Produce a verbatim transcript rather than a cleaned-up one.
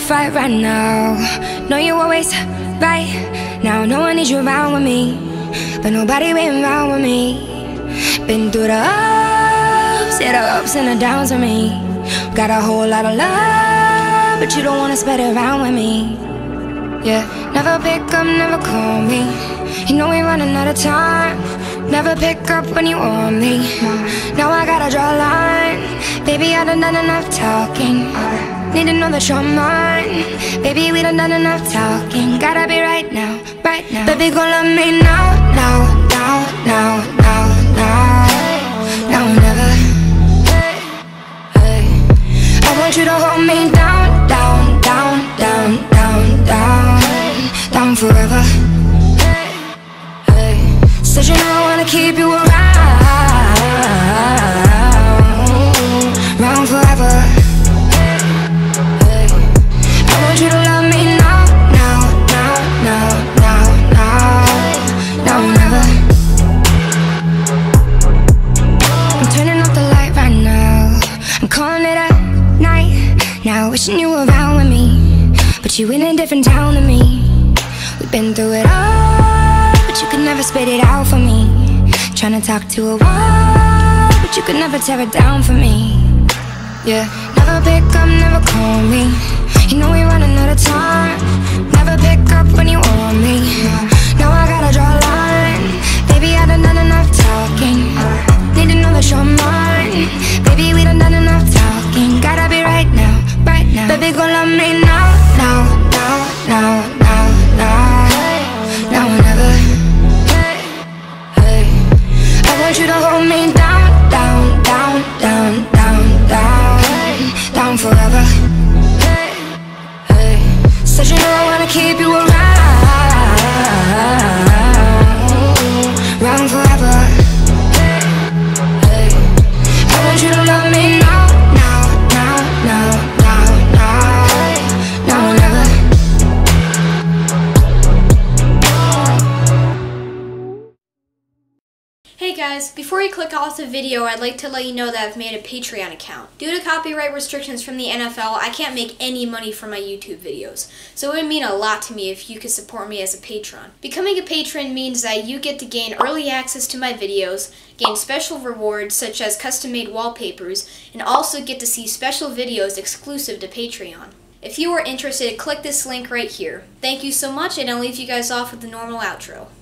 fight right now. Know you always right. Now no one needs you around with me, but nobody been around with me. Been through the ups, yeah, the ups and the downs with me. Got a whole lot of love, but you don't wanna spread it around with me. Yeah, never pick up, never call me. You know we running out of time. Never pick up when you want me. Now I gotta draw a line. Baby, I done done enough talking. Need to know that you're mine. Baby, we done done enough talking. Gotta be right now, right now. Baby, gon' love me now, now, now, now, now, now. Now or never. Hey, I want you to hold me down, down, down, down, down, down, down forever. Hey, said you know I wanna keep you around, around forever. Hey, I want you to love me now, now, now, now, now, now, now or never. I'm turning off the light right now. I'm calling it a night. Now wishing you were around with me, but you in a different town than me. We've been through it all, but you could never spit it out for me. Tryna talk to a wall, but you could never tear it down for me. Yeah, never pick up, never call me. You know we running out of time. Never pick up when you want me. Now I gotta draw a line. Baby, I done done enough talking. Need to know that you're mine. Baby, we done done enough talking. Gotta be right now, right now. Baby, gon' love me now, now, now, now, now, now, now or never. Hey, I want you to hold me down, down, down, down, down, down, down forever. Hey, said you know I wanna keep you around, around forever. Hey, I want you to love me now, now, now, now, now, now, now or never. Hey guys, before you click off the video, I'd like to let you know that I've made a Patreon account. Due to copyright restrictions from the N F L, I can't make any money from my YouTube videos, so it would mean a lot to me if you could support me as a patron. Becoming a patron means that you get to gain early access to my videos, gain special rewards such as custom-made wallpapers, and also get to see special videos exclusive to Patreon. If you are interested, click this link right here. Thank you so much, and I'll leave you guys off with the normal outro.